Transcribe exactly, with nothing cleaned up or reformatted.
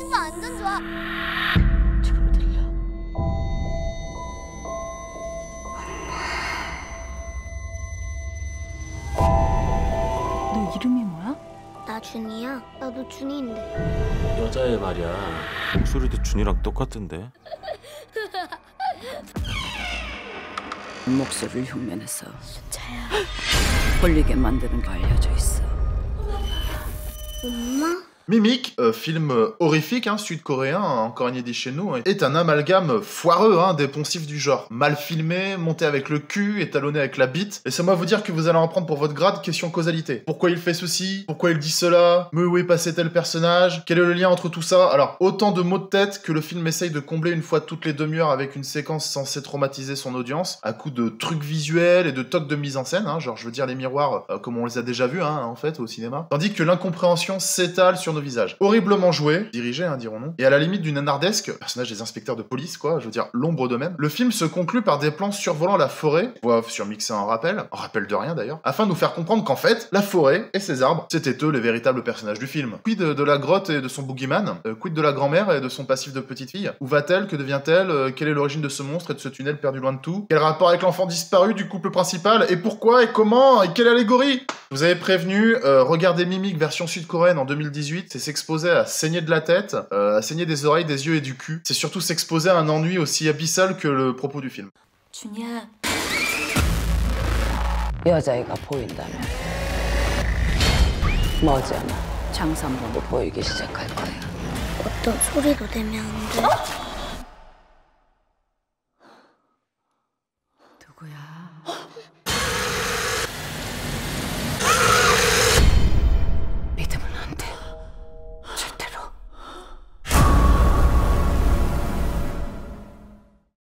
친구 완전 좋아. 지금 들려. 너 이름이 뭐야? 나 준이야. 나도 준이인데. 여자애 말이야. 목소리도 준이랑 똑같은데. 목소리를 흉내내서 순자야. 걸리게 만드는 게 알려져 있어. 엄마? Mimic, euh, film horrifique, hein, sud-coréen, encore inédit chez nous, est un amalgame foireux hein, des poncifs du genre. Mal filmé, monté avec le cul, étalonné avec la bite. Laissez-moi vous dire que vous allez en prendre pour votre grade question causalité. Pourquoi il fait ceci? Pourquoi il dit cela? Mais où est passé tel personnage? Quel est le lien entre tout ça? Alors, autant de mots de tête que le film essaye de combler une fois toutes les demi-heures avec une séquence censée traumatiser son audience, à coups de trucs visuels et de tocs de mise en scène, hein, genre je veux dire les miroirs euh, comme on les a déjà vus hein, en fait au cinéma. Tandis que l'incompréhension s'étale sur nos visages. Horriblement joué, dirigé, hein, dirons-nous, et à la limite du nanardesque, personnage des inspecteurs de police, quoi, je veux dire, l'ombre d'eux-mêmes, le film se conclut par des plans survolant la forêt, voire surmixés en rappel, en rappel de rien d'ailleurs, afin de nous faire comprendre qu'en fait, la forêt et ses arbres, c'était eux les véritables personnages du film. Quid de, de la grotte et de son boogeyman, euh, quid de la grand-mère et de son passif de petite fille, où va-t-elle, que devient-elle, euh, quelle est l'origine de ce monstre et de ce tunnel perdu loin de tout, quel rapport avec l'enfant disparu du couple principal, et pourquoi, et comment, et quelle allégorie? Je vous avez prévenu, euh, regardez Mimic version sud-coréenne en deux mille dix-huit, c'est s'exposer à saigner de la tête, euh, à saigner des oreilles, des yeux et du cul. C'est surtout s'exposer à un ennui aussi abyssal que le propos du film. 준이야. 여자애가 보인다면 머지않아 장산범도 보이기 시작할 거야. 어떤 소리도 내면 안 돼.